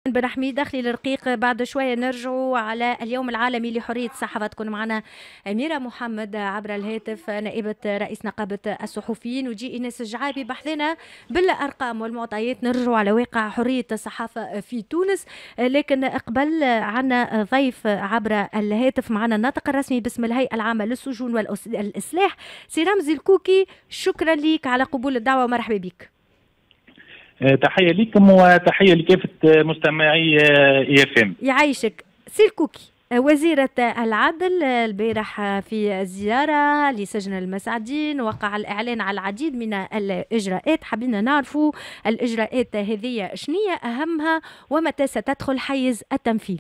بن حميد داخلي الرقيق. بعد شوية نرجعوا على اليوم العالمي لحرية الصحافة. تكون معنا أميرة محمد عبر الهاتف نائبة رئيس نقابة الصحفيين، وجي إيناس الجعابي بحثنا بالأرقام والمعطيات. نرجعوا على واقع حرية الصحافة في تونس، لكن قبل عنا ضيف عبر الهاتف معنا الناطق الرسمي باسم الهيئة العامة للسجون والإصلاح سي رمزي الكوكي. شكرا لك على قبول الدعوة ومرحبا بك. تحية لكم وتحية لكافة مستمعي EFM. يعيشك سي الكوكي. وزيرة العدل البارح في زيارة لسجن المساعدين وقع الإعلان على العديد من الإجراءات. حبينا نعرفوا الإجراءات هذه شنية أهمها ومتى ستدخل حيز التنفيذ؟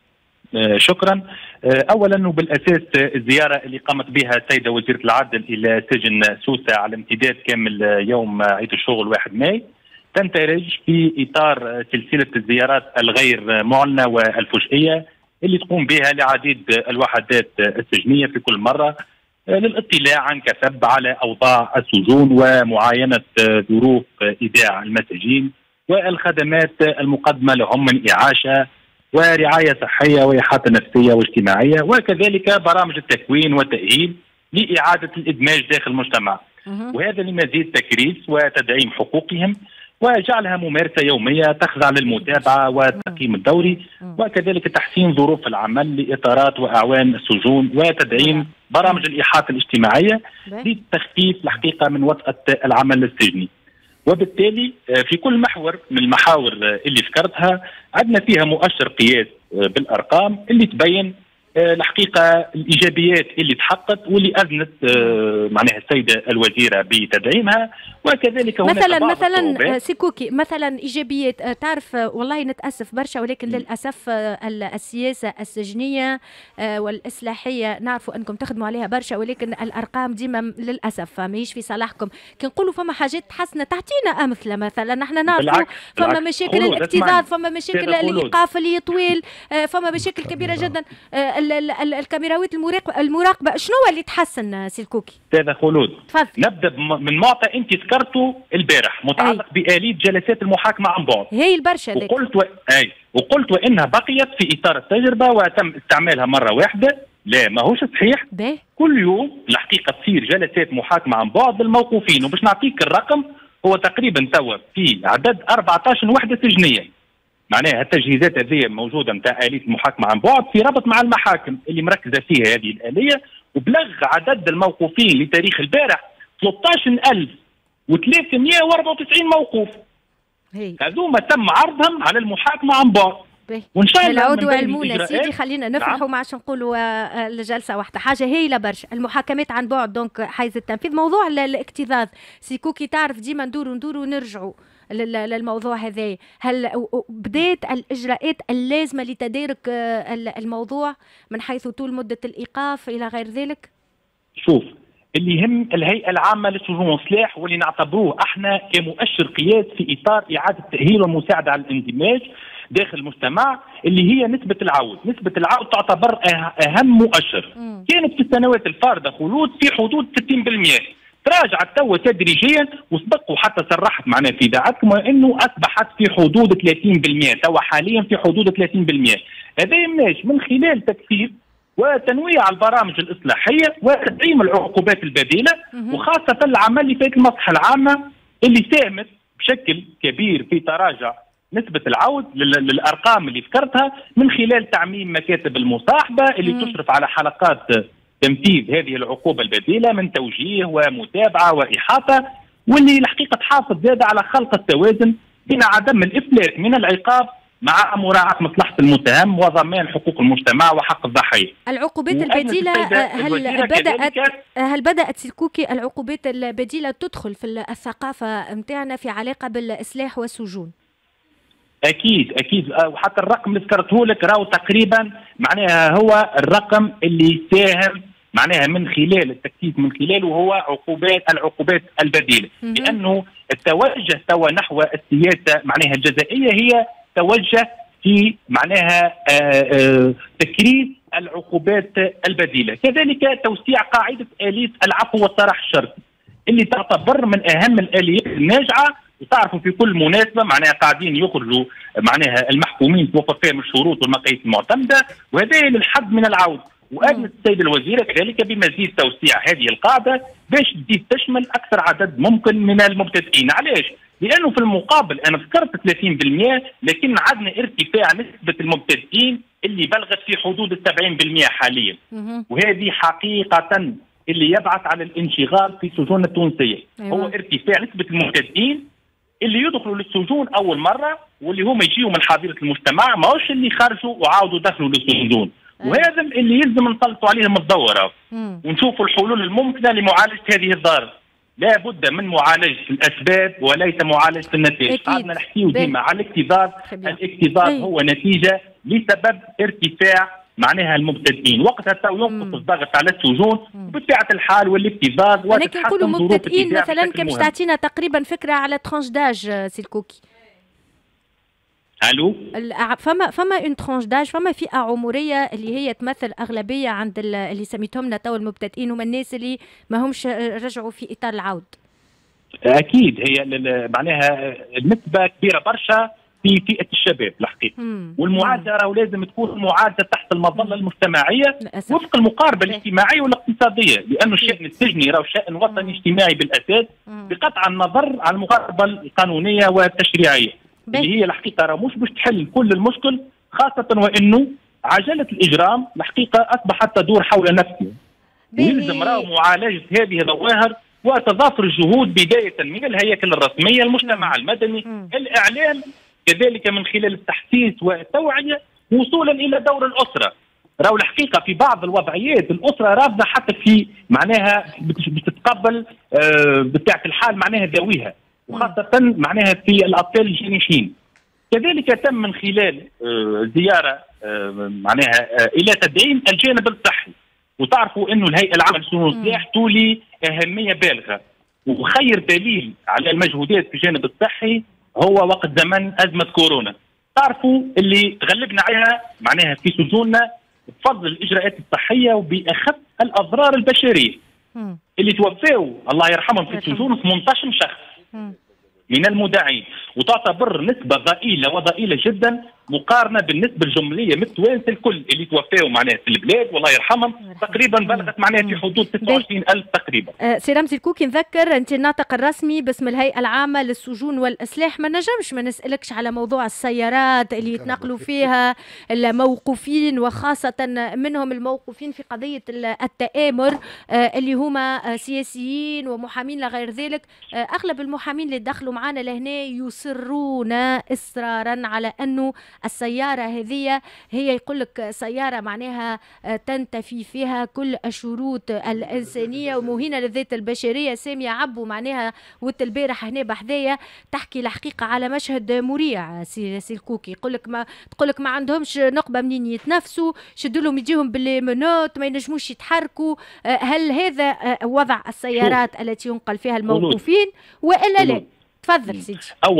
شكرا. اولا وبالاساس الزياره اللي قامت بها السيده وزيره العدل الى سجن سوسه على امتداد كامل يوم عيد الشغل 1 ماي تندرج في اطار سلسله الزيارات الغير معلنه والفجئيه اللي تقوم بها لعديد الوحدات السجنيه في كل مره للاطلاع عن كثب على اوضاع السجون ومعاينه ظروف ايداع المساجين والخدمات المقدمه لهم من اعاشه ورعايه صحيه واحاطه نفسيه واجتماعيه، وكذلك برامج التكوين والتاهيل لاعاده الادماج داخل المجتمع، وهذا لمزيد تكريس وتدعيم حقوقهم وجعلها ممارسه يوميه تخضع للمتابعه والتقييم الدوري، وكذلك تحسين ظروف العمل لاطارات واعوان السجون وتدعيم برامج الاحاطه الاجتماعيه للتخفيف الحقيقه من وطأة العمل السجني. وبالتالي في كل محور من المحاور اللي ذكرتها عندنا فيها مؤشر قياس بالارقام اللي تبين الحقيقه الايجابيات اللي تحققت واللي اذنت معناها السيده الوزيره بتدعيمها، وكذلك هناك مثلا سيكوكي مثلا ايجابيات. تعرف والله نتاسف برشا، ولكن للاسف السياسه السجنيه والاصلاحيه نعرفوا انكم تخدموا عليها برشا، ولكن الارقام ديما للاسف ماهيش في صالحكم. كي نقولوا فما حاجات تحسن تعطينا امثله. مثلا نحن نعرفوا فما مشاكل الاكتظاظ، فما مشاكل الايقاف اللي طويل، فما مشاكل كبيره جدا. الكاميراوات المراقبه شنو اللي تحسن سي الكوكي؟ استاذه خلود تفضل. نبدا من معطى انت ذكرته البارح متعلق بآلية جلسات المحاكمه عن بعد. هي البرشا وقلت وانها بقيت في اطار التجربه وتم استعمالها مره واحده. لا ماهوش صحيح. كل يوم الحقيقه تصير جلسات محاكمه عن بعد للموقوفين، وباش نعطيك الرقم هو تقريبا توا في عدد 14 وحده سجنيه. معناها التجهيزات هذه موجوده نتاع آلية المحاكمه عن بعد في ربط مع المحاكم اللي مركزه فيها هذه الآلية، وبلغ عدد الموقوفين لتاريخ البارح 13394 موقوف. هذوما تم عرضهم على المحاكمه عن بعد. وان شاء الله نعودوا علمونا سيدي. خلينا نفرحوا ما عادش نقولوا الجلسه واحده. حاجه هايله برشا المحاكمات عن بعد. دونك حيز التنفيذ موضوع الاكتظاظ سيكوكي تعرف ديما ندوروا ونرجعوا للموضوع هذا. هل بدات الاجراءات اللازمه لتدارك الموضوع من حيث طول مده الايقاف الى غير ذلك؟ شوف اللي يهم الهيئه العامه للسجون والإصلاح واللي نعتبروه احنا كمؤشر قياس في اطار اعاده التاهيل والمساعده على الاندماج داخل المجتمع، اللي هي نسبه العود. نسبه العود تعتبر اهم مؤشر. كانت في السنوات الفارده خلود في حدود 60%، تراجعت توا تدريجيا وسبق وحتى صرحت معنا في اذاعتكم انه اصبحت في حدود 30%، توا حاليا في حدود 30%. هذا يمناش من خلال تكثيف وتنويع البرامج الاصلاحيه وتدعيم العقوبات البديله، وخاصه العمل اللي فات المصلحه العامه اللي ساهمت بشكل كبير في تراجع نسبه العود للارقام اللي ذكرتها من خلال تعميم مكاتب المصاحبه اللي تشرف على حلقات تنفيذ هذه العقوبة البديلة من توجيه ومتابعة وإحاطة، واللي الحقيقة تحافظ زيادة على خلق التوازن بين عدم الإفلات من العقاب مع مراعاة مصلحة المتهم وضمان حقوق المجتمع وحق الضحية. العقوبات البديلة هل بدأت سيكوكي العقوبات البديلة تدخل في الثقافة متاعنا في علاقة بالإصلاح والسجون؟ أكيد وحتى الرقم اللي ذكرته لك راهو تقريبا معناها هو الرقم اللي ساهم معناها من خلال التكثيف من خلاله هو العقوبات البديله، لانه التوجه توا نحو السياسه معناها الجزائيه هي توجه في معناها تكريس العقوبات البديله، كذلك توسيع قاعده آلية العفو والصراح الشرطي اللي تعتبر من اهم الآليات الناجعه وتعرفوا في كل مناسبه معناها قاعدين يخرجوا معناها المحكومين توفر فيهم الشروط والمقاييس المعتمده، وهذا للحد من العود. وأجلت السيد الوزير كذلك بمزيد توسيع هذه القاعده باش تزيد تشمل اكثر عدد ممكن من المبتدئين. علاش؟ لانه في المقابل انا ذكرت 30%، لكن عندنا ارتفاع نسبه المبتدئين اللي بلغت في حدود 70% حاليا، وهذه حقيقه اللي يبعث على الانشغال في السجون التونسيه. هو ارتفاع نسبه المبتدئين اللي يدخلوا للسجون اول مره، واللي هم يجيوا من حظيره المجتمع، ماهوش اللي خرجوا وعاودوا دخلوا للسجون. وهذا اللي يلزم نسلطوا عليهم الدوره ونشوفوا الحلول الممكنه لمعالجه هذه الظاهره. لا بد من معالجه الاسباب وليس معالجه النتائج. قعدنا نحكيو ديما على الاكتظاظ، الاكتظاظ هو نتيجه لسبب ارتفاع معناها المبتدئين، وقتها تو ينقص الضغط على السجون بطبيعه الحال والاكتظاظ وتتحسن ظروف مبتدئين مثلا. كم تعطينا تقريبا فكره على ترانش داج سي الكوكي؟ الو، فما اون ترانش داج، فما فئه عمريه اللي هي تمثل اغلبيه عند اللي سميتهم لنا تو المبتدئين، هما الناس اللي ما همش رجعوا في اطار العود. اكيد هي معناها النسبه كبيره برشا في فئه الشباب الحقيقه، والمعالجه راهو لازم تكون معالجه تحت المظله المجتمعيه وفق المقاربه الاجتماعيه والاقتصاديه، لانه الشان السجني راهو شان وطني اجتماعي بالاساس بقطع النظر عن المقاربه القانونيه والتشريعيه اللي هي الحقيقه راه مش باش تحل كل المشكل، خاصه وانه عجله الاجرام الحقيقه اصبحت تدور حول نفسها. ويلزم راهو معالجه هذه الظواهر وتضافر الجهود بدايه من الهياكل الرسميه، المجتمع المدني، الاعلام، كذلك من خلال التحسيس والتوعيه، وصولا الى دور الاسره. راهو الحقيقه في بعض الوضعيات الاسره رافضه حتى في معناها بتتقبل بطبيعه الحال معناها ذويها، وخاصه معناها في الاطفال الجانحين. كذلك تم من خلال زياره معناها الى تدعيم الجانب الصحي، وتعرفوا انه الهيئه العامه للشؤون والسلاح تولي اهميه بالغه، وخير دليل على المجهودات في الجانب الصحي هو وقت زمن ازمه كورونا. تعرفوا اللي تغلبنا عليها معناها في سجوننا بفضل الاجراءات الصحيه وباخف الاضرار البشريه. اللي توفاوا الله يرحمهم في السجون 18 شخص من المدعين، وتعتبر نسبه ضئيله جدا مقارنه بالنسبه الجمليه من التوانسه الكل اللي توفاوا معناها في البلاد والله يرحمهم، تقريبا بلغت معناها في حدود 26,000 تقريبا. سي رمزي الكوكي، نذكر انت الناطق الرسمي باسم الهيئه العامه للسجون والاسلاح، ما نجمش ما نسالكش على موضوع السيارات اللي يتنقلوا فيها الموقوفين، وخاصه منهم الموقوفين في قضيه التآمر اللي هما سياسيين ومحامين لا غير ذلك. اغلب المحامين اللي دخلوا معنا لهنا يصرون اصرارا على انه السياره هذه هي يقول لك سياره معناها تنتفي فيها كل الشروط الانسانيه ومهينه للذات البشريه. ساميه عبو معناها وقت البارح هنا بحذايا تحكي الحقيقه على مشهد مريع. سي الكوكي تقول لك ما عندهمش نقبه منين يتنفسوا، شدوا لهم يجيهم بالمنوت ما ينجموش يتحركوا. هل هذا وضع السيارات التي ينقل فيها الموقوفين والا لا؟ تفضل سيدي.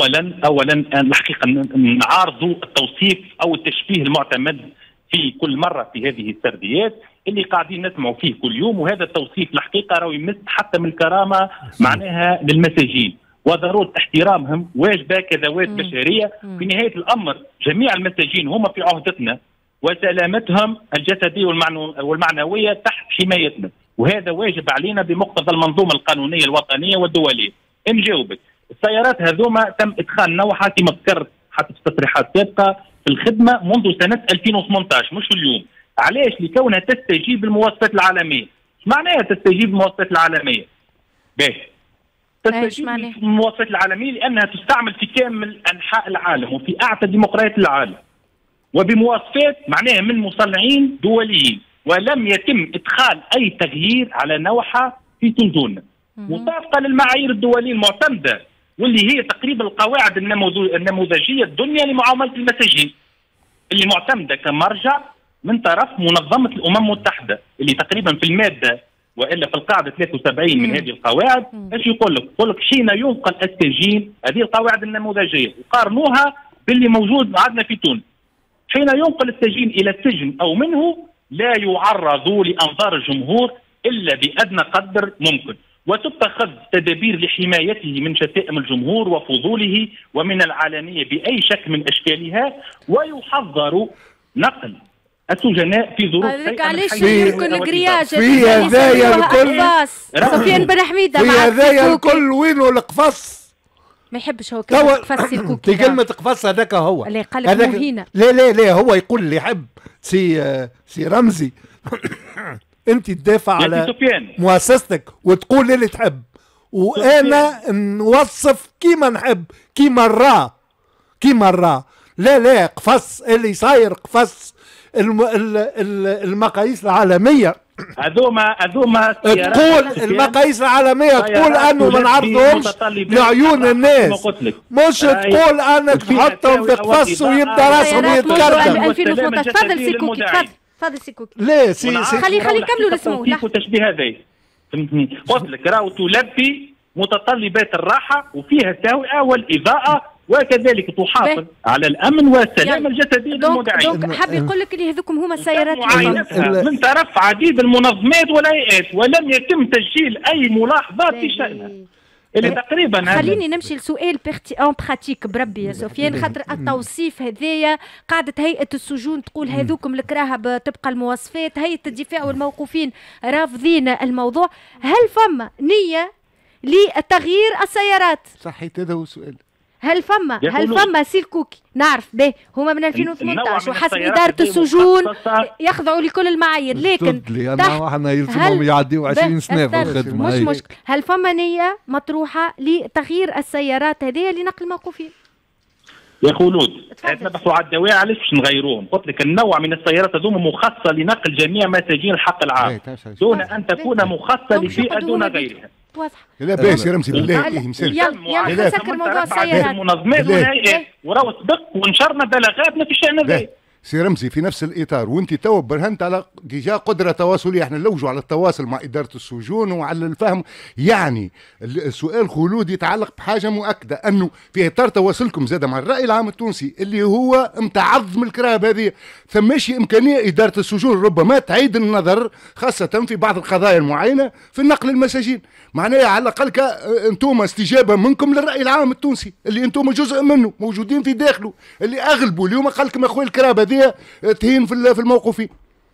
اولا الحقيقه نعارضوا التوصيف او التشبيه المعتمد في كل مره في هذه السرديات اللي قاعدين نسمعوا فيه كل يوم، وهذا التوصيف الحقيقه راهو يمس حتى من الكرامه معناها للمساجين وضروره احترامهم واجبه كذوات بشريه. في نهايه الامر جميع المساجين هم في عهدتنا وسلامتهم الجسديه والمعنويه تحت حمايتنا، وهذا واجب علينا بمقتضى المنظومه القانونيه الوطنيه والدوليه. نجاوبك، السيارات هذوما تم ادخال نوعها كما ذكرت حتى في تصريحات سابقه في الخدمه منذ سنه 2018 مش اليوم. علاش؟ لكونها تستجيب للمواصفات العالميه. معناها تستجيب للمواصفات العالميه؟ باهي. تستجيب للمواصفات العالميه لانها تستعمل في كامل انحاء العالم وفي اعتى ديمقراطيات العالم، وبمواصفات معناها من مصنعين دوليين، ولم يتم ادخال اي تغيير على نوعها في سجوننا مطابقه للمعايير الدوليه المعتمده، واللي هي تقريبا القواعد النموذجيه الدنيا لمعامله المساجين اللي معتمده كمرجع من طرف منظمه الامم المتحده، اللي تقريبا في الماده والا في القاعده 73 من هذه القواعد ايش يقول لك؟ يقول لك حين ينقل السجين، هذه القواعد النموذجيه وقارنوها باللي موجود عندنا في تونس. حين ينقل السجين الى السجن او منه لا يعرض لانظار الجمهور الا بادنى قدر ممكن، وتتخذ تدابير لحمايته من شتائم الجمهور وفضوله ومن العلانية بأي شكل من أشكالها، ويحظر نقل السجناء في ظروف هذاك علاش يكون الكرياج في هذايا الكل سفيان بن حميدة في هذايا الكل وينه القفص؟ ما يحبش هو كلمة قفص الكوكي. في كلمة قفص هذاك هو اللي قال لك مهينة. لا هو يقول اللي يحب سي رمزي انت تدافع على مؤسستك وتقول اللي تحب، وانا نوصف كيما نحب كيما نراه. لا قفص اللي صاير قفص المقاييس العالمية هذوما تقول المقاييس العالمية تقول انه ما نعرضهمش لعيون الناس، مش تقول انك تحطهم في قفص ويبدا راسهم يتكركم. تفضل سي كوكي، تفضل سي كوكي. لا خلي يكملوا الاسماء. وتشبيه هذا فهمتني، قلت لك راهو تلبي متطلبات الراحة وفيها التهوئة والإضاءة، وكذلك تحافظ على الامن والسلامه الجسديه للمدعين. دونك حاب يقول لك اللي هذوكم هما السيارات من طرف عديد المنظمات والهيئات، ولم يتم تسجيل اي ملاحظات في شأنها. اللي تقريبا خليني نمشي لسؤال اون براتيك بربي يا سفيان، خاطر التوصيف هذايا قاعدة هيئة السجون تقول هذوكم الكراهة تبقى المواصفات، هيئة الدفاع والموقوفين رافضين الموضوع. هل فما نية لتغيير السيارات؟ صحيت، هذا هو السؤال. هل فما سي الكوكي نعرف به هما من 2018 وحسب إدارة السجون يخضعوا لكل المعايير، لكن احنا يلزمهم يعديوا 20 سنة في الخدمة، مش مشكل. هل فما نية مطروحة لتغيير السيارات هذه لنقل الموقوفين؟ يا خلود نبحثوا على الدواعي علاش باش نغيروهم. قلت لك النوع من السيارات هذوما مخصصة لنقل جميع مساجين الحق العام دون ان تكون مخصصة لفئة دون غيرها. واضح. لا باش يا رمزي بالله يلا نسكر موضوع السيارات. المنظمات والهيئات وراهو سبق ونشرنا بلاغاتنا في الشأن هذا. سي رمزي في نفس الاطار، وانت تو برهنت على ديجا قدره تواصليه، احنا نلوجوا على التواصل مع اداره السجون وعلى الفهم. يعني السؤال خلود يتعلق بحاجه مؤكده، انه في اطار تواصلكم زاد مع الراي العام التونسي اللي هو متعظ من الكراهب هذه، ثماش امكانيه اداره السجون ربما تعيد النظر خاصه في بعض القضايا المعينه في النقل المساجين. معناها على الاقل انتم استجابه منكم للراي العام التونسي اللي انتم جزء منه موجودين في داخله، اللي اغلبوا اليوم قال لكم اخوي الكراب هذه تهين في الموقوفين.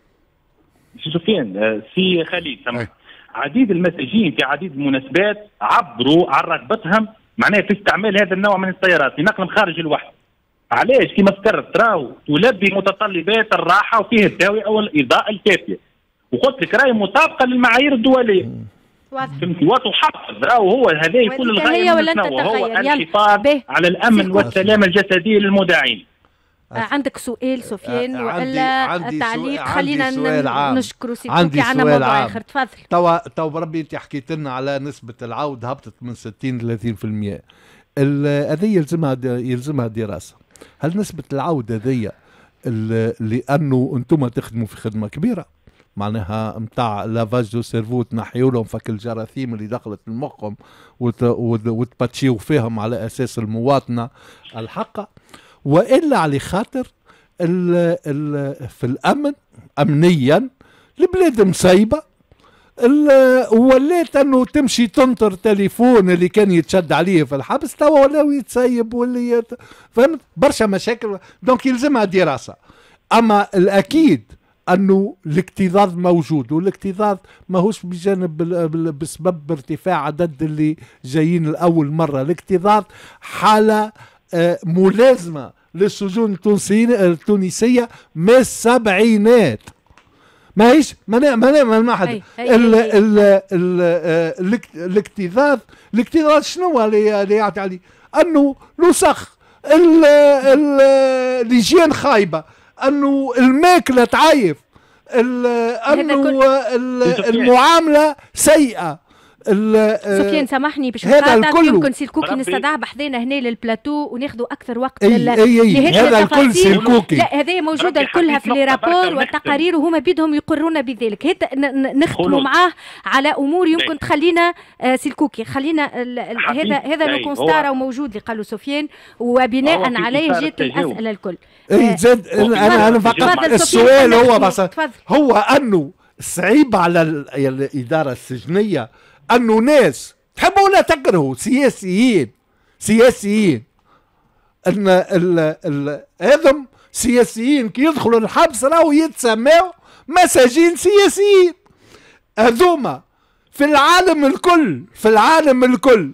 سي سفيان، سي خليل، عديد المساجين في عديد المناسبات عبروا عن رغبتهم معناها في استعمال هذا النوع من السيارات لنقل خارج الوحده. علاش؟ كما ذكرت راهو تلبي متطلبات الراحه وفيه التهوئه والاضاءه الكافيه، وقلت لك راهي مطابقه للمعايير الدوليه. فهمتي؟ وتحفظ راهو هو هذا يكون الغايه من وهو الحفاظ على الامن والسلامه الجسديه للمدعين. عندك سؤال سفيان ولا التعليق؟ خلينا نشكروا سي كوكي على موضوع اخر. تفضل. تو بربي انت حكيت لنا على نسبه العود هبطت من 60 ل 30%. هذه يلزمها دراسه. هل نسبه العود هذه لانه انتم تخدموا في خدمه كبيره معناها نتاع لافاج دو سيرفو، تنحيوا لهم فك الجراثيم اللي دخلت لمخهم وتباتشيو فيهم على اساس المواطنه الحقه، والا على خاطر في الامن امنيا البلاد مسيبه، ولات انه تمشي تنطر تليفون اللي كان يتشد عليه في الحبس توا ولاو يتسيب واللي فهمت برشا مشاكل. دونك يلزمها دراسه. اما الاكيد انه الاكتظاظ موجود، والاكتظاظ ماهوش بجانب بسبب ارتفاع عدد اللي جايين لاول مره. الاكتظاظ حاله ملازمه للسجون التونسيه من السبعينات، ماهيش ما حد الاكتظاظ شنو اللي يعطي عليه؟ انه لصخ الهيجين خايبه، انه الماكله تعيف، انه المعامله سيئه. سفيان سامحني باش نقاطعك، يمكن سي الكوكي نستدعاه بحذانا هنا للبلاتو وناخذوا اكثر وقت هذا الكل سي الكوكي. لا هذه موجوده كلها في لي رابور والتقارير وهما بيدهم يقرون بذلك. هيك نختموا معاه على امور يمكن تخلينا سي الكوكي خلينا هذا لو كونستارا وموجود اللي قالوا سفيان، وبناء عليه جات الاسئله الكل. زاد انا فقط السؤال هو بس هو انه صعيب على الاداره السجنيه انه ناس تحبوا ولا تكرهوا سياسيين ان هذم سياسيين كي يدخلوا الحبس راهو يتسموا مساجين سياسيين. هذوما في العالم الكل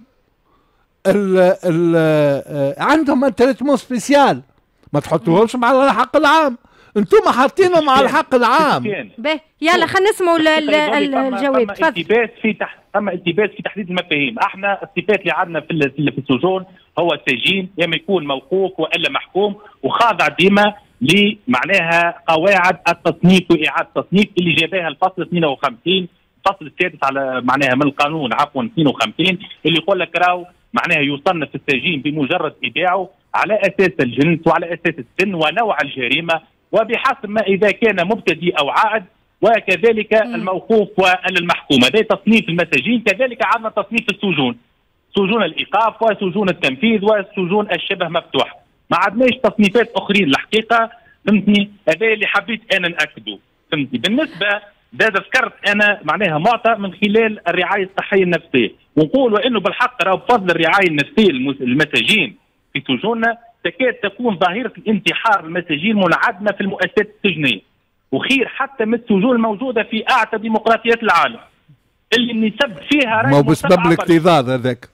عندهم تريتمون سبيسيال، ما تحطوهمش مع الحق العام. انتم حاطينهم مع الحق العام. باهي يلا خلينا نسمعوا الجواب. تفضل. ثم التباس في تحديد المفاهيم. احنا الصفات اللي عندنا في السجون هو السجين يا اما يكون موقوف والا محكوم وخاضع ديما لمعناها قواعد التصنيف واعاده التصنيف اللي جابها الفصل 52 الفصل السادس على معناها من القانون 52 اللي يقول لك راهو معناها يصنف السجين بمجرد ايداعه على اساس الجنس وعلى اساس السن ونوع الجريمه وبحسب ما اذا كان مبتدئ او عائد وكذلك الموقوف والمحكوم. هذا تصنيف المساجين. كذلك عندنا تصنيف السجون، سجون الايقاف وسجون التنفيذ وسجون الشبه مفتوح. ما عندناش تصنيفات اخرين الحقيقه، فهمتني؟ هذا اللي حبيت انا ناكده، فهمتني؟ بالنسبه ذكرت انا معناها معطى من خلال الرعايه الصحيه النفسيه، ونقول انه بالحق راه بفضل الرعايه النفسيه المساجين في سجوننا تكاد تكون ظاهره الانتحار المساجين منعدمه في المؤسسات السجنيه، وخير حتى من السجون الموجوده في اعتى ديمقراطيات العالم اللي نسب فيها ما هو بسبب الاكتظاظ هذاك.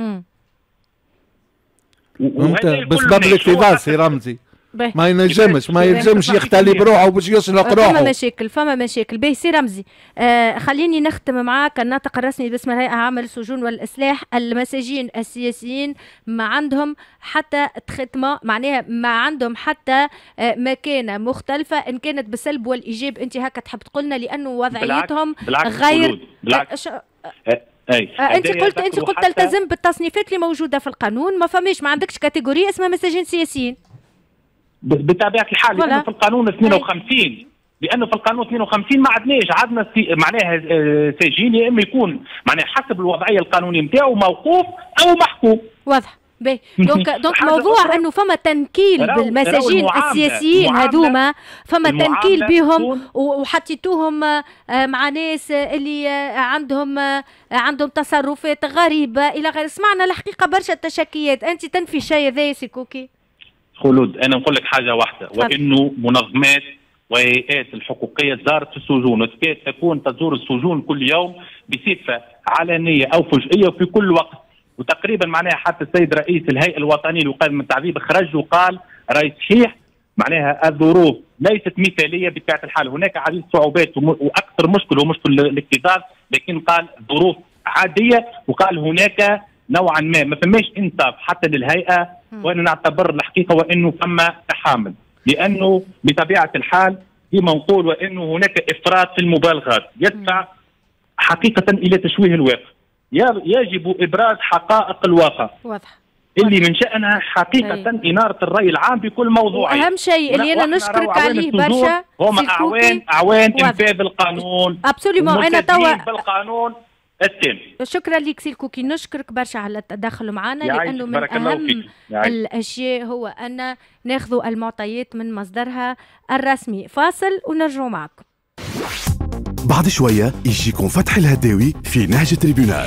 بسبب الاكتظاظ سي رمزي ما ينجمش يختلي بروحه باش يسلق روحه. فما مشاكل. باهي سي رمزي، خليني نختم معاك. الناطق الرسمي باسم الهيئه العامه للسجون والاصلاح، المساجين السياسيين ما عندهم حتى تخيتمون، معناها ما عندهم حتى مكانه مختلفه ان كانت بالسلب والايجاب. انت هكا تحب تقولنا لانه وضعيتهم غير انت قلت تلتزم بالتصنيفات اللي موجوده في القانون، ما فماش، ما عندكش كاتيجوري اسمها مساجين سياسيين بطبيعه الحال. لانه في القانون 52 لانه في القانون 52 ما عندناش، عندنا معناها سجين يا اما يكون معناها حسب الوضعيه القانونيه نتاعو موقوف او محكوم. واضح. باهي دونك موضوع انه فما تنكيل بالمساجين السياسيين هذوما، فما تنكيل بهم وحطيتوهم مع ناس اللي عندهم تصرفات غريبه الى غير. سمعنا الحقيقه برشا تشكيات. انت تنفي شيء هذا سي كوكي؟ خلود انا نقول لك حاجه واحده، وانه منظمات وهيئات الحقوقيه زارت في السجون وتكاد تكون تزور السجون كل يوم بصفه علنيه او فجئيه وفي كل وقت. وتقريبا معناها حتى السيد رئيس الهيئه الوطنيه للوقايه من التعذيب خرج وقال راهي صحيح معناها الظروف ليست مثاليه بطبيعه الحال، هناك عديد الصعوبات واكثر مشكل هو مشكل الاكتظاظ، لكن قال ظروف عاديه، وقال هناك نوعا ما فماش انصاف حتى للهيئه، وانا نعتبر الحقيقه وانه فما تحامل، لانه بطبيعه الحال كما نقول وانه هناك افراط في المبالغات يدفع حقيقه الى تشويه الواقع. يجب ابراز حقائق الواقع واضح اللي من شأنها حقيقة إنارة الرأي العام بكل موضوع. وأهم شيء اللي أنا نشكرك عليه برشا هم أعوان إنفاذ القانون. أبسوليومون. أنا توا بالقانون التام. شكرا لك سي الكوكي، نشكرك برشا على التدخل معنا، لأنه من أهم الأشياء هو أن ناخذ المعطيات من مصدرها الرسمي. فاصل ونرجع معكم. بعد شوية يجيكم فتح الهداوي في نهج تريبيونال.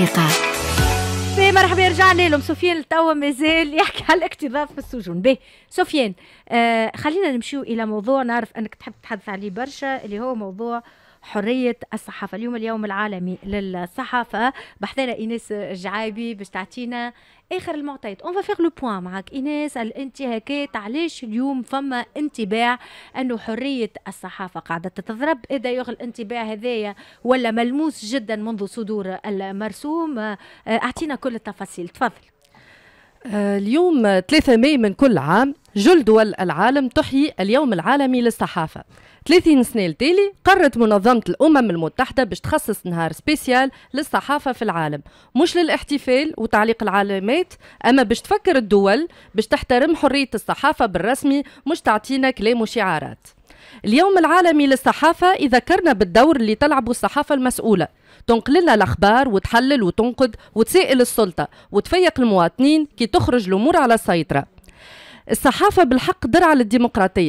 مرحبا، رجعنا لهم. سفيان توا مازال يحكي على الاكتظاظ في السجون. باهي سفيان، خلينا نمشيو الى موضوع نعرف انك تحب تتحدث عليه برشا، اللي هو موضوع حرية الصحافة. اليوم العالمي للصحافة. بحثنا إيناس الجعابي باش تعطينا آخر المعطيات. اون فا لو بوان معك إيناس. الانتهاكات علاش اليوم فما انطباع أنه حرية الصحافة قاعدة تتضرب؟ إذا يغل الانطباع هذايا ولا ملموس جدا منذ صدور المرسوم؟ أعطينا كل التفاصيل، تفضل. اليوم 3 ماي من كل عام جل دول العالم تحيي اليوم العالمي للصحافة. 30 سنة التالي قررت منظمة الأمم المتحدة باش تخصص نهار سبيسيال للصحافة في العالم، مش للاحتفال وتعليق العلامات، أما باش تفكر الدول باش تحترم حرية الصحافة بالرسمي، مش تعطينا كلام وشعارات. اليوم العالمي للصحافة يذكرنا بالدور اللي تلعبه الصحافة المسؤولة، تنقل لنا الأخبار وتحلل وتنقد وتسائل السلطة وتفيق المواطنين كي تخرج الأمور على السيطرة. الصحافة بالحق درع للديمقراطية.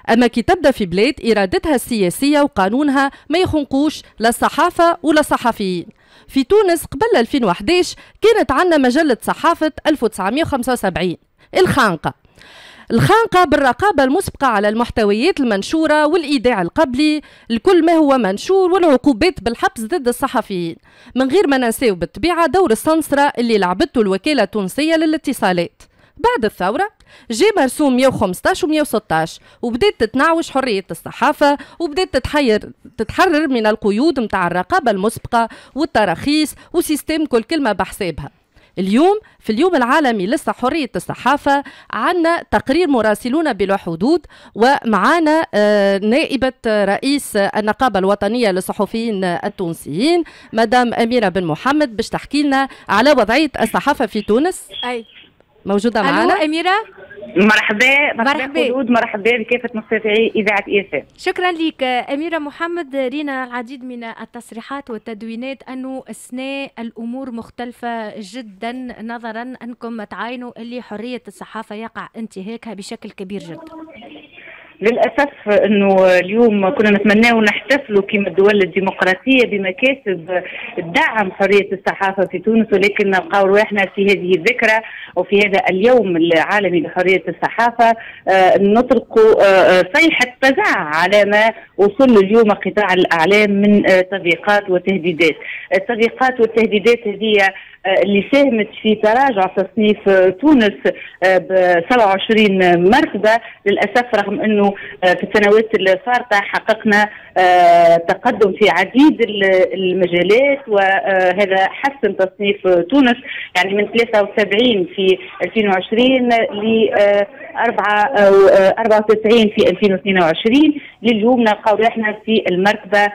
أما كي تبدأ في بلاد إرادتها السياسية وقانونها ما يخنقوش لا الصحافة ولا الصحفيين. في تونس قبل 2011 كانت عندنا مجلة صحافة 1975 الخانقة بالرقابة المسبقة على المحتويات المنشورة والإيداع القبلي لكل ما هو منشور والعقوبات بالحبس ضد الصحفيين، من غير ما ننساو بالطبيعة دور السنسرة اللي لعبته الوكالة التونسية للاتصالات. بعد الثورة جاء مرسوم 115 و 116 وبدأت تتناوش حرية الصحافة وبدأت تتحرر من القيود متاع الرقابة المسبقة والتراخيص وسيستم كل كلمة بحسابها. اليوم في اليوم العالمي لحرية الصحافة عنا تقرير مراسلون بلا حدود، ومعانا نائبة رئيس النقابة الوطنية للصحفيين التونسيين مدام أميرة بن محمد باش تحكي لنا على وضعية الصحافة في تونس. أي موجودة معنا أميرة. مرحبا خلود، مرحبا بكافة مستمعي إذاعة إيسان. شكرا لك أميرة محمد. رينا العديد من التصريحات والتدوينات أنه أثناء الأمور مختلفة جدا نظرا أنكم تعاينوا اللي حرية الصحافة يقع انتهاكها بشكل كبير جدا. للأسف أنه اليوم كنا نتمناه نحتفلوا كما الدول الديمقراطية بمكاسب دعم حرية الصحافة في تونس، ولكن نلقاو رواحنا في هذه الذكرى وفي هذا اليوم العالمي لحرية الصحافة نطلق صيحة فزع على ما وصل اليوم قطاع الأعلام من تضييقات وتهديدات. التضييقات والتهديدات هذه اللي ساهمت في تراجع تصنيف تونس ب 27 مرتبة. للأسف رغم أنه في السنوات الفارطة حققنا تقدم في عديد المجالات، وهذا حسن تصنيف تونس يعني من 73 في 2020 ل 94 في 2022 لليوم نلقاو احنا في المرتبة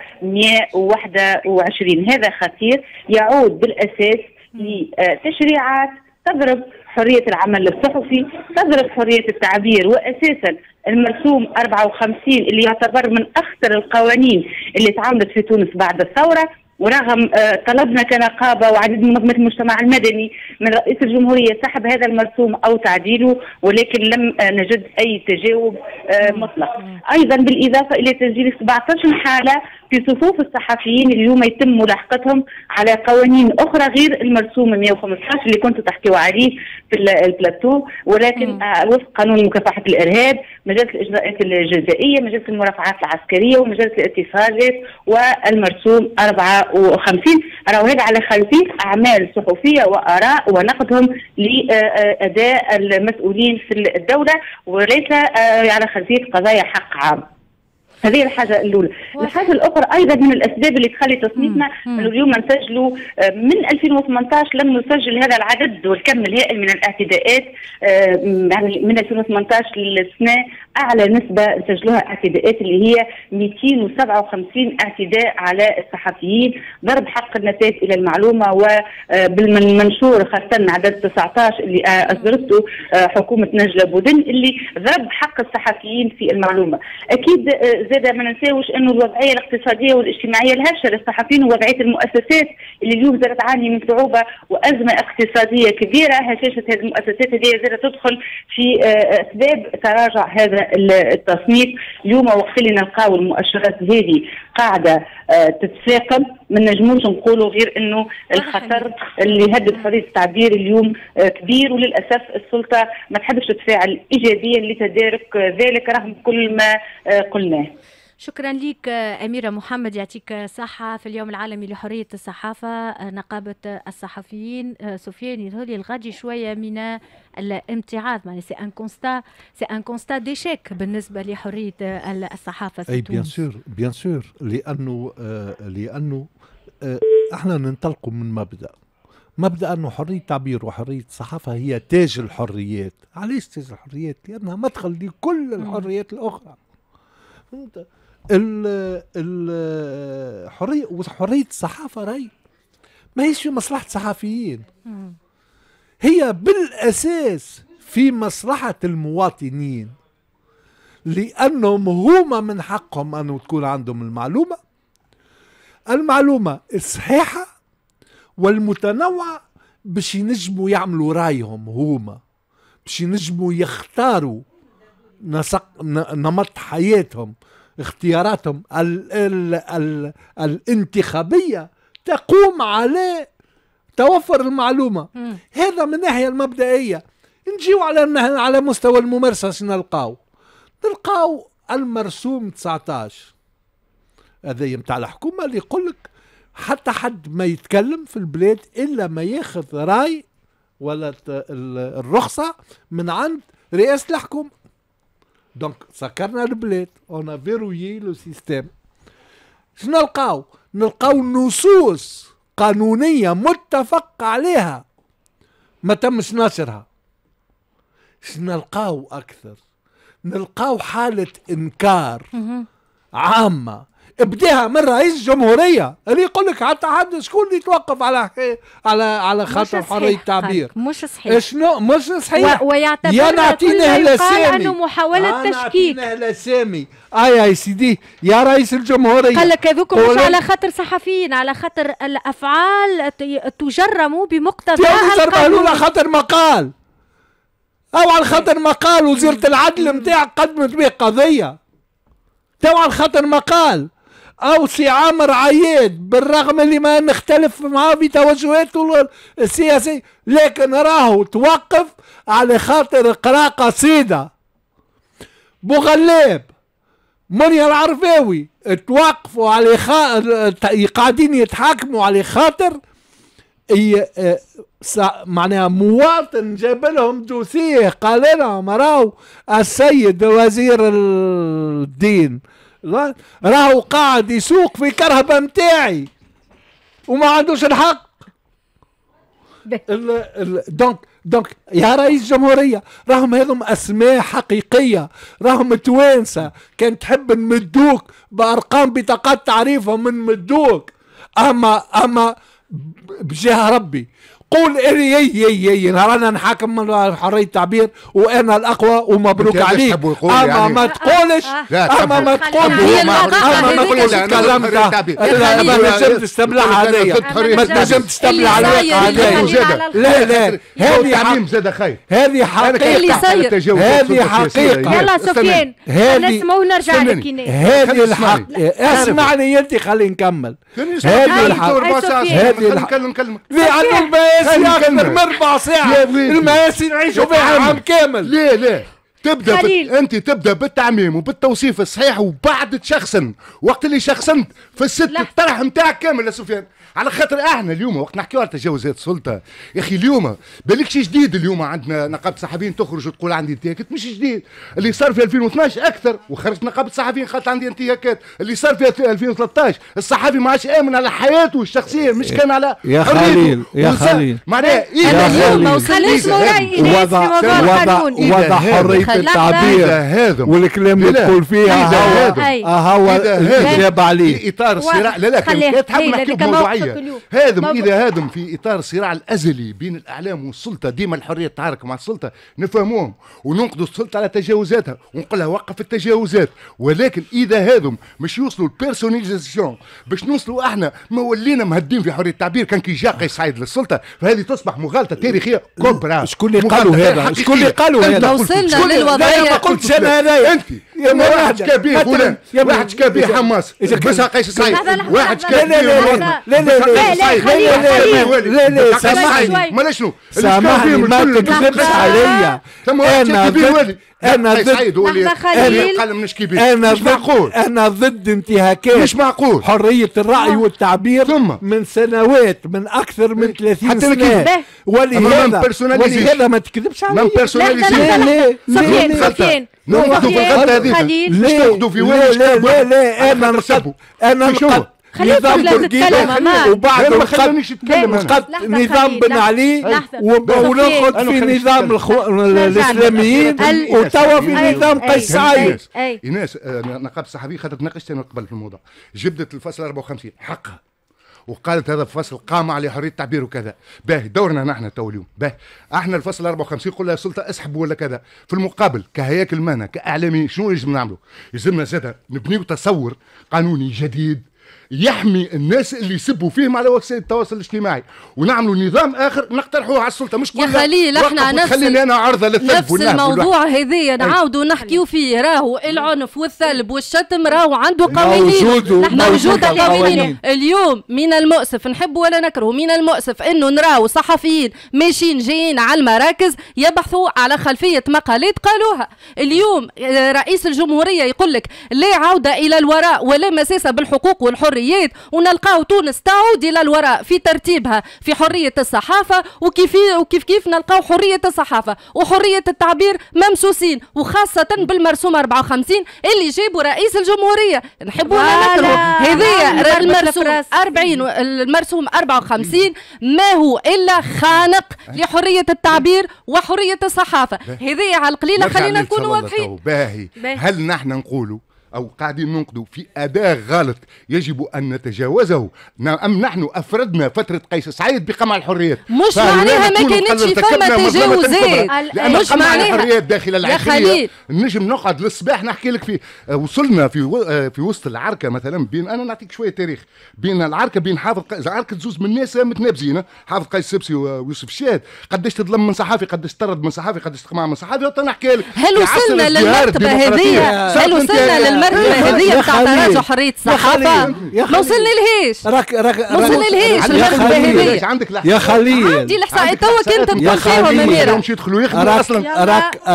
121. هذا خطير يعود بالأساس لتشريعات تضرب حرية العمل الصحفي، تضرب حرية التعبير، وأساسا المرسوم 54 اللي يعتبر من أخطر القوانين اللي تعاملت في تونس بعد الثورة. ورغم طلبنا كنقابة وعدد من منظمات المجتمع المدني من رئيس الجمهورية سحب هذا المرسوم أو تعديله، ولكن لم نجد أي تجاوب مطلق. أيضا بالإضافة إلى تسجيل 17 حالة في صفوف الصحفيين اليوم يتم ملاحقتهم على قوانين أخرى غير المرسوم 115 اللي كنتوا تحكيوا عليه في البلاتو، ولكن وفق قانون مكافحة الإرهاب، مجلة الإجراءات الجزائية، مجلة المرافعات العسكرية، ومجلة الاتصالات، والمرسوم 54. راهو هذا على خلفية أعمال صحفية وآراء ونقدهم لأداء المسؤولين في الدولة، وليس على خلفية قضايا حق عام. هذه الحاجة الأولى. الحاجة الأخرى أيضا من الأسباب اللي تخلي تصنيفنا أنه اليوم نسجلوا من 2018 لم نسجل هذا العدد والكم الهائل من الاعتداءات. يعني من 2018 للسنة أعلى نسبة سجلوها اعتداءات اللي هي 257 اعتداء على الصحفيين، ضرب حق النفاذ إلى المعلومة، وبالمنشور خاصة عدد 19 اللي أصدرته حكومة نجلة بودن اللي ضرب حق الصحفيين في المعلومة. أكيد زاد ما ننساوش انه الوضعيه الاقتصاديه والاجتماعيه الهشه للصحفيين ووضعيه المؤسسات اللي اليوم زادت تعاني من صعوبه وازمه اقتصاديه كبيره. هشاشه هذه المؤسسات هذه زادت تدخل في اسباب تراجع هذا التصنيف. اليوم وقت اللي نلقاو المؤشرات هذه قاعده تتفاقم، ما نجموش نقولوا غير انه الخطر اللي يهدد حريه التعبير اليوم كبير، وللاسف السلطه ما تحبش تتفاعل ايجابيا لتدارك ذلك رغم كل ما قلناه. شكرا لك أميرة محمد، يعطيك صحة. في اليوم العالمي لحرية الصحافة نقابة الصحفيين سفيان يظهر الغادي شوية من الامتعاض، يعني سي ان كونستا ديشيك بالنسبة لحرية الصحافة في تونس. بيان سور لأنه احنا ننطلقوا من مبدأ أنه حرية التعبير وحرية الصحافة هي تاج الحريات. علاش تاج الحريات؟ لأنها مدخل لكل الحريات الأخرى. الحرية وحرية الصحافة راهي ما هيش في مصلحة الصحفيين، هي بالأساس في مصلحة المواطنين، لأنهم هما من حقهم أن تكون عندهم المعلومة الصحيحة والمتنوعة باش ينجموا يعملوا رايهم، هما باش ينجموا يختاروا نمط حياتهم، اختياراتهم الانتخابية تقوم على توفر المعلومة. هذا من الناحية المبدئية. نجيو على مستوى الممارسة. نلقاو المرسوم 19 هذا متاع الحكومة اللي يقولك حتى حد ما يتكلم في البلاد إلا ما ياخذ راي ولا الرخصة من عند رئاسة الحكومة. دونك سكرنا البلاد، اون فيرويي لو سيستيم. شنو نلقاو نصوص قانونية متفق عليها ما تمش نشرها. نلقاو أكثر، نلقاو حالة إنكار عامة ابداها من رئيس الجمهورية اللي يقول لك حتى حد شكون اللي يتوقف على خاطر حرية التعبير. مش صحيح. شنو مش صحيح؟ ويعتبر يا نعطينا الاسامي انه محاولة تشكيك. نعطينا الاسامي. يا سيدي يا رئيس الجمهورية قال لك هذوك مش على خاطر صحفيين، على خاطر الافعال تجرم بمقتضى القانون. على خاطر مقال او على خاطر مقال وزيرة العدل نتاعك قدمت به قضية، تو على خاطر مقال. او سي عامر عياد بالرغم اللي ما نختلف معاه في توجهاته السياسية، لكن راهو توقف على خاطر قراء قصيدة. بوغلاب منيا العرفاوي توقفوا على قاعدين يتحاكموا على خاطر معناها مواطن جاب لهم دوسيه قال لهم راهو السيد وزير الدين راهو قاعد يسوق في كرهبة متاعي وما عندوش الحق. دونك يا رئيس جمهورية راهم هذم أسماء حقيقية، راهم توانسة. كان تحب نمدوك بأرقام بطاقات تعريفهم نمدوك، أما بجاه ربي قول اي رانا نحاكم من حرية التعبير وانا الاقوى ومبروك عليك. اما ما تقولش ما تقولش الكلام ده. ما نجم تستبلع عليا، ما تنجم تستبلع عليا. لا هذه حقيقة، هذه حقيقة، هذه حقيقة. يلا سفيان نسمعوا ونرجع لك. هذه الحقيقة. اسمعني انت خلينا نكمل. هذه الحقيقة. المآسي أكثر من 4 ساعات. المآسي نعيشوا فيها عام كامل. ليه انت تبدا بالتعميم وبالتوصيف الصحيح وبعد تشخصن. وقت اللي شخصنت في الست الطرح نتاعك كامل يا سفيان. على خاطر احنا اليوم وقت نحكيو على تجاوزات السلطه يا اخي اليوم بالكش جديد. اليوم عندنا نقابه صحفيين تخرج وتقول عندي انتهاكات، مش جديد. اللي صار في 2012 اكثر وخرجت نقابه صحفيين قالت عندي انتهاكات. اللي صار في 2013 الصحفي ما عادش امن على حياته الشخصيه، مش كان على يا خليل يا خليل معناها ما وصلناش وضع حريه التعبير والكلام اللي تقول فيها هو الجاب عليه في اطار الصراع. لا كان تحب نحكي بموضوعيه. إذا هادم في إطار الصراع الأزلي بين الإعلام والسلطة. ديما الحرية تتعارك مع السلطة نفهموهم وننقذوا السلطة على تجاوزاتها ونقولها وقف التجاوزات. ولكن إذا هادم مش يوصلوا البيرسوناليزاسيون باش نوصلوا احنا ما ولينا مهدين في حرية التعبير. كان كي جاء قيس سعيد للسلطة فهذه تصبح مغالطة تاريخية كبرى. شكون اللي قالوا هذا؟ شكون اللي قالوا هذا؟ وصلنا للوضعية. ما قلتش أنا هذايا. أنت واحد شكابيه فلان، واحد شكابيه حماس بس قيس سعيد، واحد شكابيه لا سامحني ما شنو سامحني ما تكذبش عليا. انا ضد انتهاكات مش معقول حرية الرأي والتعبير من سنوات، من اكثر من 30 سنة. ولهذا ما تكذبش عليا. سفيان نقعدوا في الغلطة هذه مش تاخذوا في وين. لا انا نقد نظام تركي وبعد نقد نظام بن علي وناخذ في نظام الاسلاميين وتوا في نظام قيس سعيد. ايناس نقابه الصحفيين خاطر تناقشت انا قبل في الموضوع، جبدت الفصل 54 حقها وقالت هذا الفصل قام على حريه التعبير وكذا. باهي دورنا نحن تو اليوم. باهي احنا الفصل 54 قلنا يا سلطه اسحبوا ولا كذا. في المقابل كهياكل مهنه كاعلامي شنو يلزم نعملوا؟ يلزمنا زاده نبنيو تصور قانوني جديد يحمي الناس اللي يسبوا فيهم على وسائل التواصل الاجتماعي، ونعملوا نظام اخر نقترحوه على السلطه. مش يا خليل احنا خليني انا عارضه للثلب نفس الموضوع هذايا نعاودوا نحكيو فيه. راهو العنف والثلب والشتم راهو عنده قوانين موجوده قوانين. اليوم من المؤسف نحب ولا نكره، من المؤسف انه نراو صحفيين ماشيين جايين على المراكز يبحثوا على خلفيه مقالات قالوها. اليوم رئيس الجمهوريه يقول لك لا عوده الى الوراء ولا مساس بالحقوق والحريات، ونلقاو تونس تعود الى الوراء في ترتيبها في حريه الصحافه، وكيف كيف نلقاو حريه الصحافه وحريه التعبير ممسوسين، وخاصه بالمرسوم 54 اللي جابوا رئيس الجمهوريه. نحبوا نذكروا هذايا المرسوم 40 المرسوم 54 ما هو الا خانق لحريه التعبير وحريه الصحافه. هذايا على القليله خلينا نكونوا واضحين. باهي هل نحن نقولوا أو قاعدين ننقدوا في أداة غلط يجب أن نتجاوزه، أم نحن أفردنا فترة قيس سعيد بقمع الحريات؟ مش معناها ما كانتش فما تجاوزات، مش معناها الحريات داخل العشرية. نجم نقعد للصباح نحكي لك في وصلنا في وسط العركة مثلا بين، أنا نعطيك شوية تاريخ، بين العركة بين حافظ قيس، العركة تزوز من ناس متنابزين، حافظ قيس سبسي ويوسف الشاد، قداش تظلم من صحافي، قداش تطرد من صحافي، قداش تقمع من صحافي. نحكي لك هل وصلنا للمرتبة هذه؟ هل وصلنا المرتبة هذه بتاع تراجع حرية الصحافة؟ ما وصلنا لهاش، ما وصلنا لهاش المرتبة هذه. يا خليل عندي الإحصائيات توا كنت تقول فيهم أميرة. مش يدخلوا يخدموا أصلا.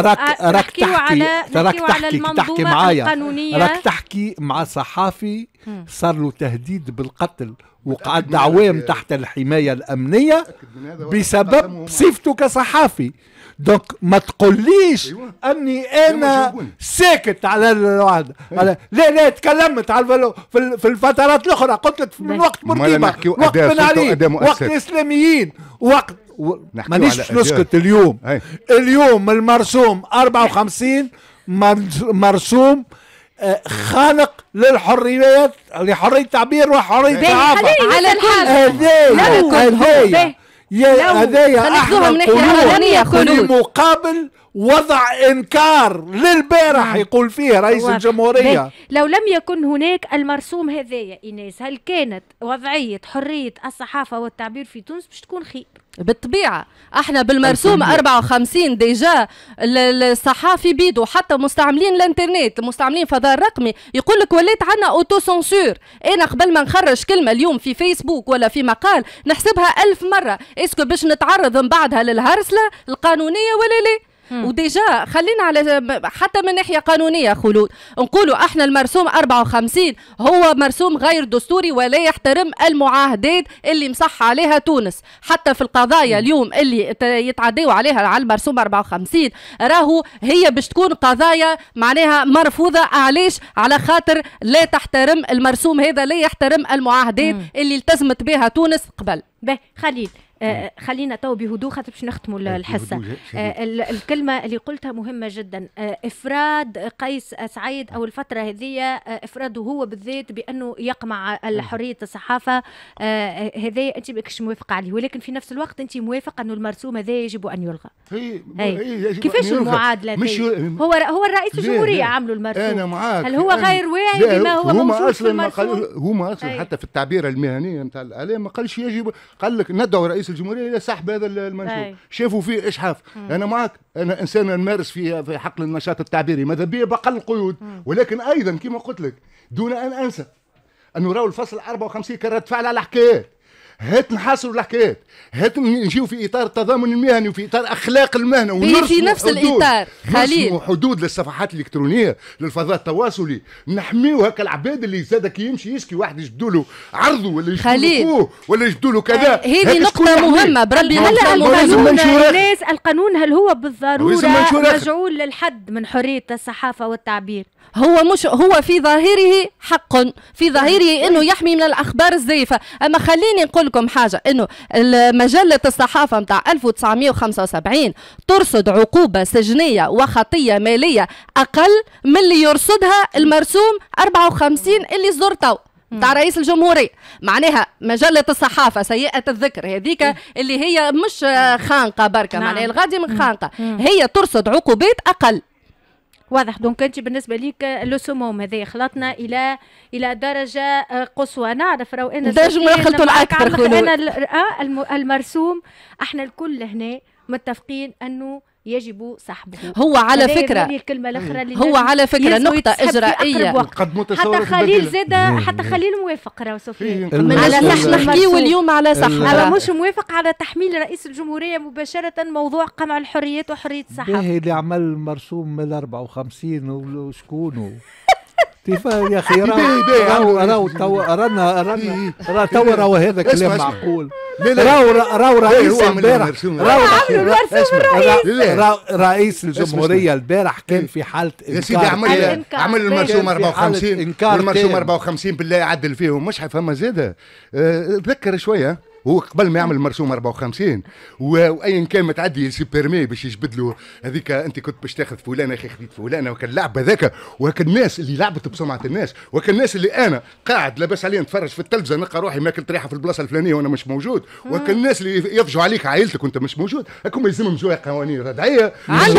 تحكي معايا، راك تحكي مع صحافي صار له تهديد بالقتل وقعد أعوام تحت الحماية الأمنية بسبب صفته كصحافي. دونك ما تقوليش اني انا ساكت على الوعد. لا تكلمت على في الفترات الاخرى، قلت لك من وقت بورقيبه، وقت بن علي، وقت الاسلاميين، وقت مانيش نسكت. اليوم المرسوم 54 مرسوم خانق للحريات، لحريه التعبير وحريه الصحافه. على الحال هذايا احنا في مقابل وضع انكار للبارح يقول فيه رئيس الجمهوريه. لو لم يكن هناك المرسوم هذايا ايناس، هل كانت وضعيه حريه الصحافه والتعبير في تونس باش تكون خير؟ بالطبيعة احنا بالمرسوم 54 ديجا الصحافي بيدو حتى مستعملين الانترنت، مستعملين فضاء الرقمي، يقول لك وليت عنا اوتو سونسور. انا قبل ما نخرج كلمة اليوم في فيسبوك ولا في مقال نحسبها 1000 مرة، اسكو باش نتعرض من بعدها للهرسلة القانونية ولا لا؟ وديجا خلينا على حتى من ناحيه قانونيه خلود نقولوا احنا المرسوم 54 هو مرسوم غير دستوري ولا يحترم المعاهدات اللي مصح عليها تونس. حتى في القضايا اليوم اللي يتعدوا عليها على المرسوم 54 راهو هي باش تكون قضايا معناها مرفوضه. علاش؟ على خاطر لا تحترم المرسوم هذا، لا يحترم المعاهدات اللي التزمت بها تونس قبل. خليل خلينا تو بهدوء خاطر باش نختموا الحصه. الكلمه اللي قلتها مهمه جدا، افراد قيس سعيد او الفتره هذه افراده هو بالذات بانه يقمع حريه الصحافه، هذا انت ماكش موافقه عليه، ولكن في نفس الوقت انت موافقه انه المرسوم هذا يجب ان يلغى. كيفاش المعادله؟ هو الرئيس الجمهورية عملوا المرسوم، انا معاك. هل هو غير واعي بما هو موجود في المرسوم؟ هما اصلا حتى في التعبير المهني نتاع الاعلام ما قالش يجب، قال لك ندعو رئيس الجمهوريه الى سحب هذا المنشور. شافوا فيه اشحاف. انا معك، انا انسان نمارس في حقل النشاط التعبيري ماذا بيا بقل القيود، ولكن ايضا كما قلت لك دون ان انسى انه راهو الفصل 54 كان رد فعل على الحكايات. هات نحاصروا الحكايات، هات نجيو في اطار التضامن المهني وفي اطار اخلاق المهنه، ونرسموا في نفس الاطار. خليل حدود للصفحات الالكترونيه للفضاء التواصلي، نحميو هكا العباد اللي زادك يمشي يشكي واحد يجبدوا له عرضه ولا يجبدوا له ولا يجبدوا له كذا. هذه نقطه مهمه بربي. هلا القانون هل هو بالضروره مجعول للحد من حريه الصحافه والتعبير؟ هو مش هو في ظاهره حق، في ظاهره انه يحمي من الاخبار الزائفه، اما خليني نقول لكم حاجه، انه مجله الصحافه نتاع 1975 ترصد عقوبه سجنيه وخطيه ماليه اقل من اللي يرصدها المرسوم 54 اللي صدر تاع رئيس الجمهورية. معناها مجلة الصحافة سيئة الذكر هذيك اللي هي مش خانقة بركة، معناها الغادي من خانقة، هي ترصد عقوبات أقل. واضح. دونك انت بالنسبه ليك لو سموم هذا خلطنا الى درجه قصوى. نعرف راهو انا نجموا يخلطوا الاكثر. انا المرسوم احنا الكل هنا متفقين انه يجب سحبه. هو على فكرة الكلمة الأخرى اللي هو على فكرة نقطة إجرائية. حتى خليل زاد حتى خليل موافق راهو سفيان على صح. نحكيو اليوم على صح. أنا مش موافق على تحميل رئيس الجمهورية مباشرة موضوع قمع الحريات وحرية الصحافة. باهي اللي عمل المرسوم من 54 وشكونه يا اخي راهو هذا كلام معقول. راهو رئيس البارح رئيس الجمهورية البارح كان في حالة يا سيدي عمل المرسوم 54 والمرسوم 54 بالله يعدل فيهم مش حيفهمها زاده. تذكر شويه هو قبل ما يعمل المرسوم 54 وايا كان متعدي سي بيرمي باش يجبد له هذيك انت كنت باش تاخذ فلان اخي خذيت فلانه وكان اللعب هذاك وكان الناس اللي لعبت بسمعه الناس وكان الناس اللي انا قاعد لاباس عليه نتفرج في التلفزه نلقى روحي ماكلت ريحه في البلاصه الفلانيه وانا مش موجود وكان الناس اللي يفجوا عليك عائلتك وانت مش موجود هكم يلزمهم شويه قوانين ردعيه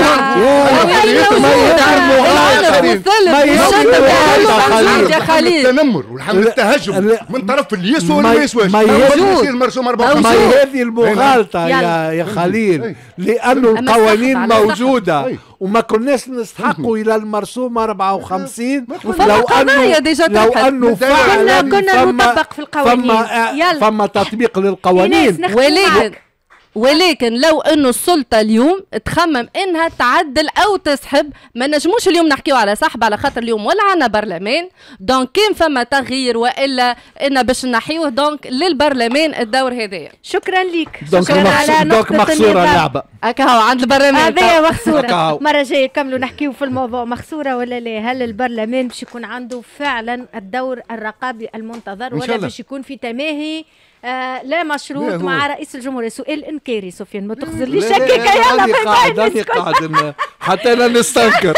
التنمر والحمل التهجم من طرف اللي يسوى واللي ما يسواش. ما هذه المغالطة يا خليل لأنه القوانين موجودة وما كناش نستحقوا إلى المرسوم 54 لو أنه فعلا كنا نطبق في القوانين فما تطبيق للقوانين. ولكن لو انه السلطه اليوم تخمم انها تعدل او تسحب ما نجموش اليوم نحكيو على سحب على خاطر اليوم ولا عنا برلمان دونك كان فما تغيير والا ان باش نحيوه دونك للبرلمان الدور هذايا. شكرا لك. شكرا على دونك مخسوره اللعبه هكا هو عند البرلمان هذه مخسوره. مره جايه كملوا نحكيو في الموضوع مخسوره ولا لا. هل البرلمان باش يكون عنده فعلا الدور الرقابي المنتظر ولا باش يكون في تماهي لا مشروط مع رئيس الجمهورية؟ سؤال انكاري سفيان ما تخزرليش شكك. يلا قاعد حتى انا نستنكر.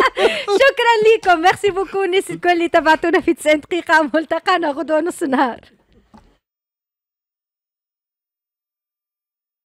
شكرا لكم ميرسي بوكو الناس الكل اللي تبعتونا في 90 دقيقة. ملتقانا غدوة نص نهار.